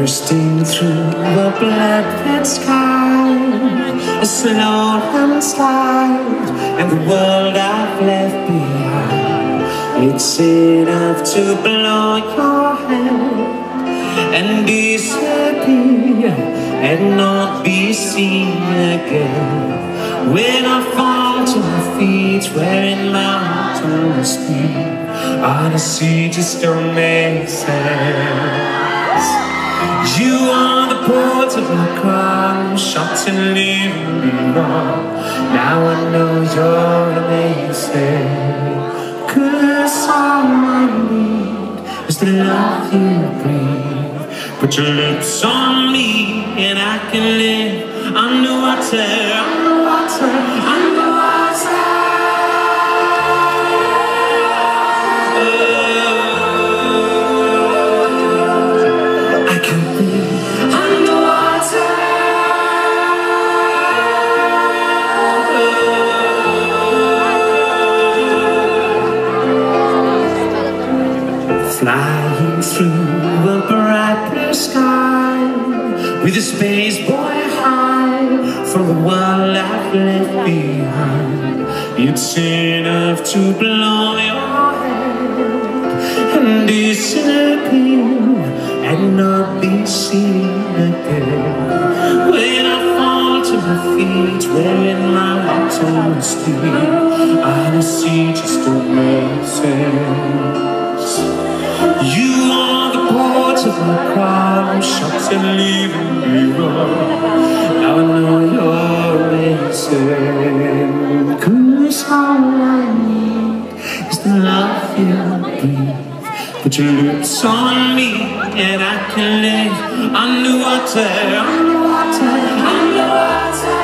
bursting through the black sky, a slow landslide, and the world I've left behind. It's enough to blow your head and disappear and not be seen again. When I fall to my feet, wearing mountain speed, honesty just don't make sense. You are the port of my crown, shot and leaving me wrong. Now I know you're amazing, 'cause all I need is the love you breathe. Put your lips on me and I can live underwater, underwater, underwater. Flying through the bright blue sky, with a space boy high from the world I've left behind. It's enough to blow your head and disappear and not be seen again. When I fall to my feet, wearing my mountain speed, honesty just don't make sense. You are the port of my crown, shots and leaving me wrong. Now I know you're amazing, 'cause all I need is the love you breathe. Put your lips on me and I can live underwater, underwater, underwater.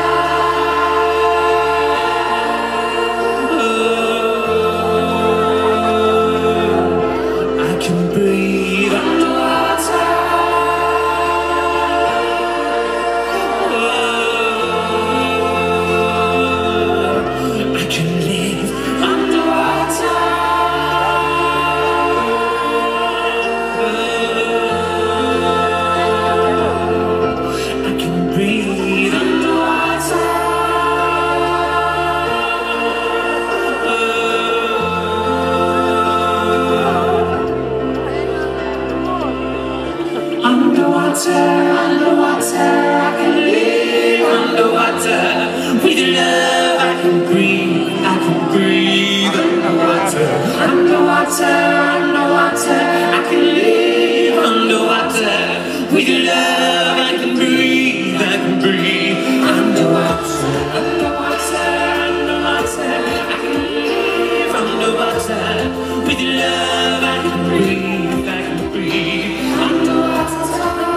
Underwater, I can live underwater. With your love I can breathe underwater. Underwater, underwater, I can live underwater. With your love I can breathe underwater. Underwater, underwater, I can live underwater. With your love I can breathe underwater.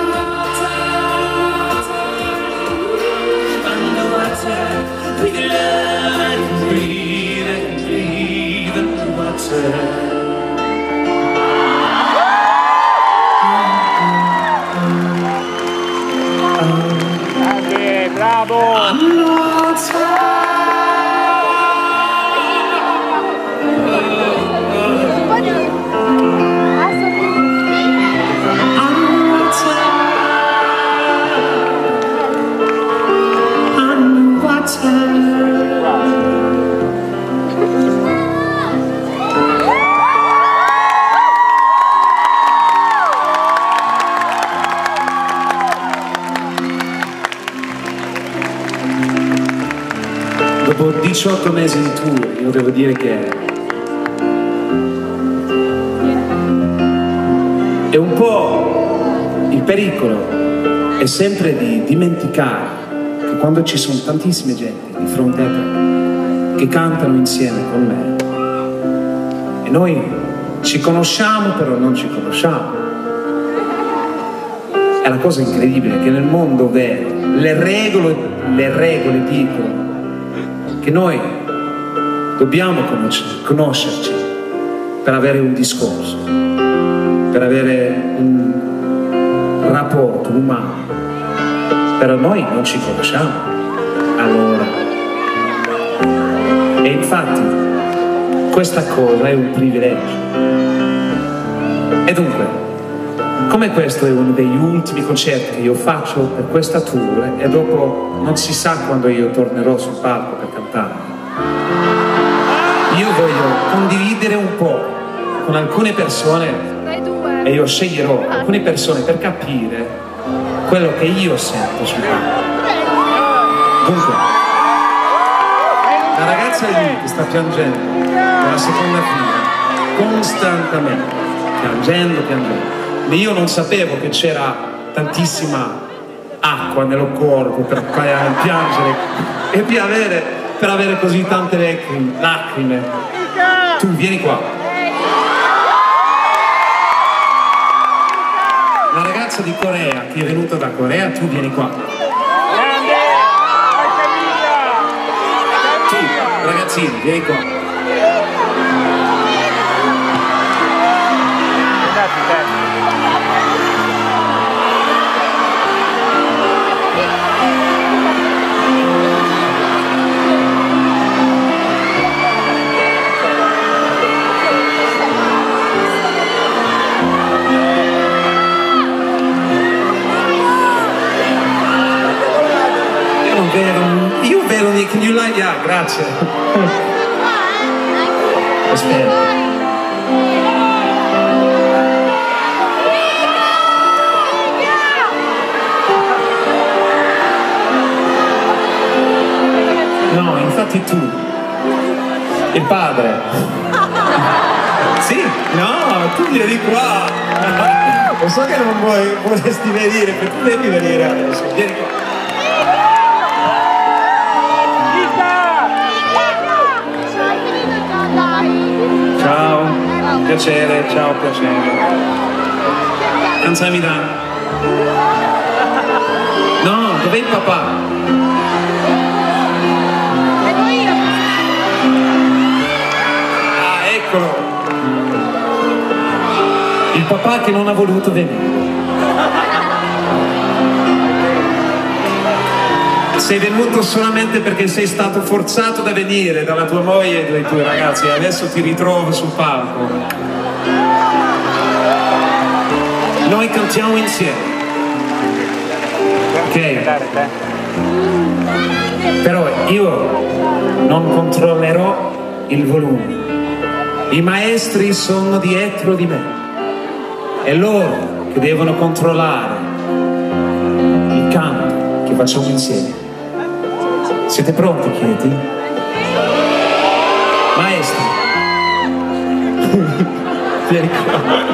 With your love I can breathe underwater. Bravo! Dopo 18 mesi di tour, io devo dire che è un po' il pericolo è sempre di dimenticare che quando ci sono tantissime gente di fronte a te che cantano insieme con me e noi ci conosciamo però non ci conosciamo. È la cosa incredibile che nel mondo vero le regole dicono che noi dobbiamo conoscerci per avere un discorso, per avere un rapporto umano, però noi non ci conosciamo. Allora, e infatti questa cosa è un privilegio. E dunque, Come questo è uno degli ultimi concerti che io faccio per questa tour e dopo non si sa quando io tornerò sul palco per cantare. Io voglio condividere un po' con alcune persone e io sceglierò alcune persone per capire quello che io sento sul palco. Dunque, la ragazza lì che sta piangendo nella seconda fila costantemente, piangendo. Io non sapevo che c'era tantissima acqua nel corpo per piangere e per avere così tante lacrime. Tu vieni qua. La ragazza di Corea che è venuta da Corea, tu vieni qua. Tu, ragazzini, vieni qua. Io vedo, can you like? Yeah, grazie. Aspetta. No, infatti tu, il padre. Sì, no, tu vieni qua. Lo so che non vorresti venire, perché tu devi venire adesso. Vieni qua. Ciao, piacere, ciao, piacere. Kamsahamnida. No, dov'è il papà? Ah, eccolo. Il papà che non ha voluto venire. Sei venuto solamente perché sei stato forzato da venire dalla tua moglie e dai tuoi ragazzi e adesso ti ritrovo sul palco. Noi cantiamo insieme. Ok? Però io non controllerò il volume. I maestri sono dietro di me. È loro che devono controllare il canto che facciamo insieme. Siete pronti, Chieti? Maestro! Vieni qua.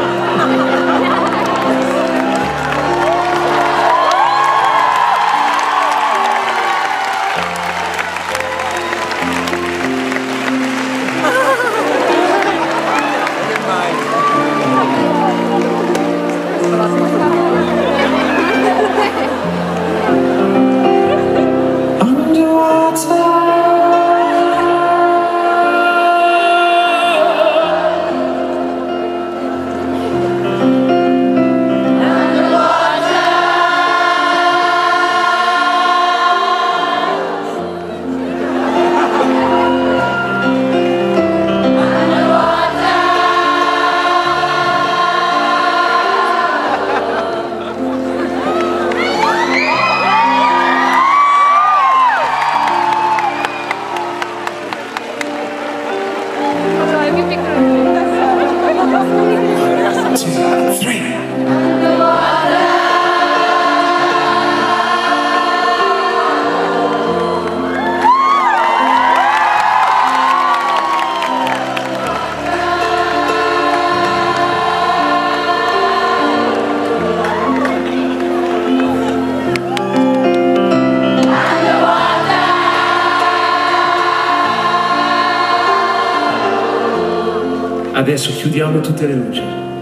Adesso chiudiamo tutte le luci.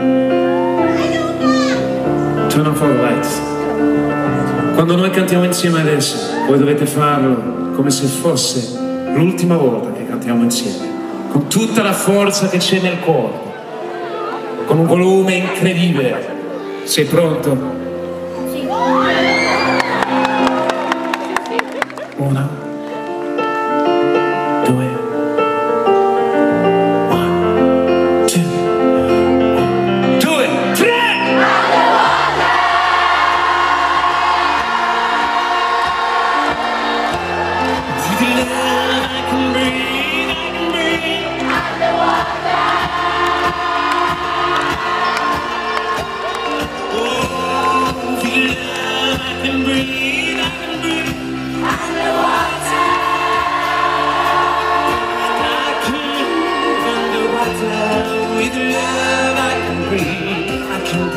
Turn off all the lights. Quando noi cantiamo insieme adesso, voi dovete farlo come se fosse l'ultima volta che cantiamo insieme, con tutta la forza che c'è nel corpo, con un volume incredibile. Sei pronto? Sì. Una, due, one, two, 1, 2, 3!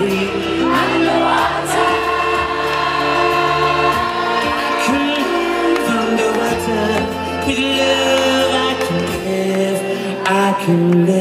breathe underwater. I can live underwater. With love I can live. I can live.